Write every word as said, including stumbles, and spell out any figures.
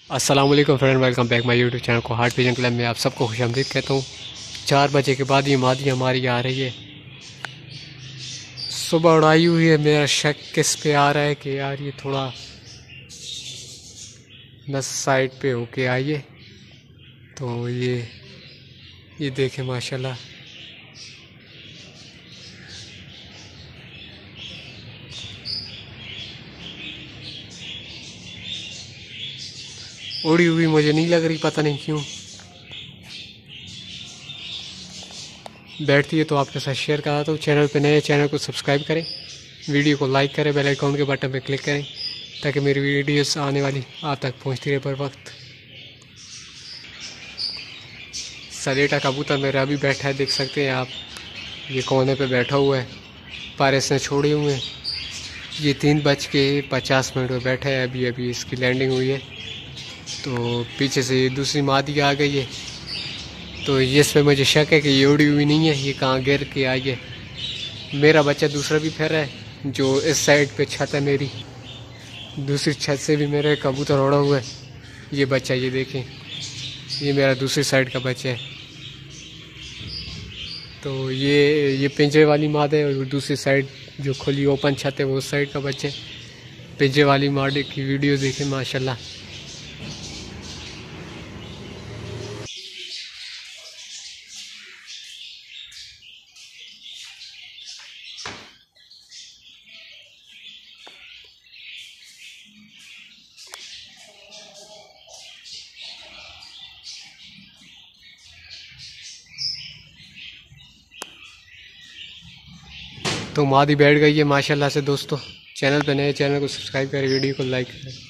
अस्सलाम वालेकुम friend, welcome back my YouTube channel को हार्ट विजन क्लब में आप सबको खुशामदीद कहता हूँ। चार बजे के बाद ये मादी हमारी आ रही है। सुबह उड़ाई हुई है। मेरा शक किस पे आ रहा है कि यार ये थोड़ा नस साइड पे होके आइए। तो ये ये देखें माशाल्लाह, उड़ी हुई मुझे नहीं लग रही, पता नहीं क्यों। बैठती है तो आपके साथ शेयर करा। तो चैनल पे नए, चैनल को सब्सक्राइब करें, वीडियो को लाइक करें, बेल आइकॉन के बटन पे क्लिक करें ताकि मेरी वीडियोस आने वाली आप तक पहुंचती रहे बर वक्त। सलेटा कबूतर मेरा अभी बैठा है, देख सकते हैं आप। ये कोने पे बैठा हुआ है, पर इसने छोड़े हुए हैं। ये तीन बज के पचास मिनट में बैठा है, अभी अभी इसकी लैंडिंग हुई है। तो पीछे से दूसरी मादी आ गई है। तो इस पे मुझे शक है कि ये उड़ी हुई नहीं है, ये कहाँ गिर के आई है। मेरा बच्चा दूसरा भी फिर है जो इस साइड पे छत है मेरी, दूसरी छत से भी मेरा कबूतर उड़ा हुआ है। ये बच्चा, ये देखें, ये मेरा दूसरी साइड का बच्चा है। तो ये ये पिंजरे वाली माद है और दूसरी साइड जो खुली ओपन छत है वो उस साइड का बच्चा है। पिंजरे वाली माद की वीडियो देखें माशाल्लाह। तो मादी बैठ गई है माशाल्लाह से। दोस्तों, चैनल पे नए, चैनल को सब्सक्राइब करें, वीडियो को लाइक करें।